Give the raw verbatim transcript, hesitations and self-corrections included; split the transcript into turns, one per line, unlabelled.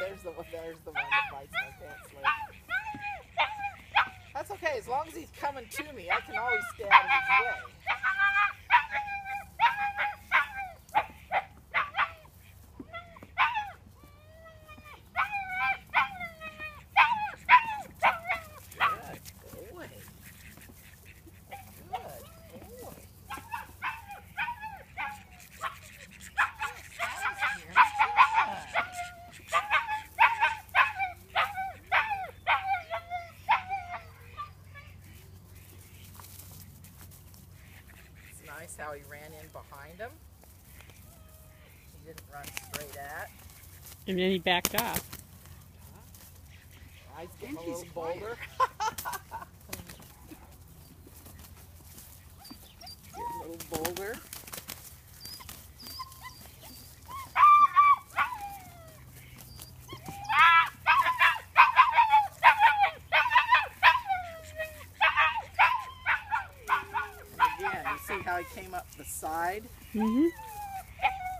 there's the one. There's the one that bites my pants leg. That's okay. As long as he's coming to me, I can always stay out of his way. Nice how he ran in behind him. He didn't run straight at.
And then he backed off.
I think a little bolder. Get a little bolder. See how he came up the side?
Mm-hmm.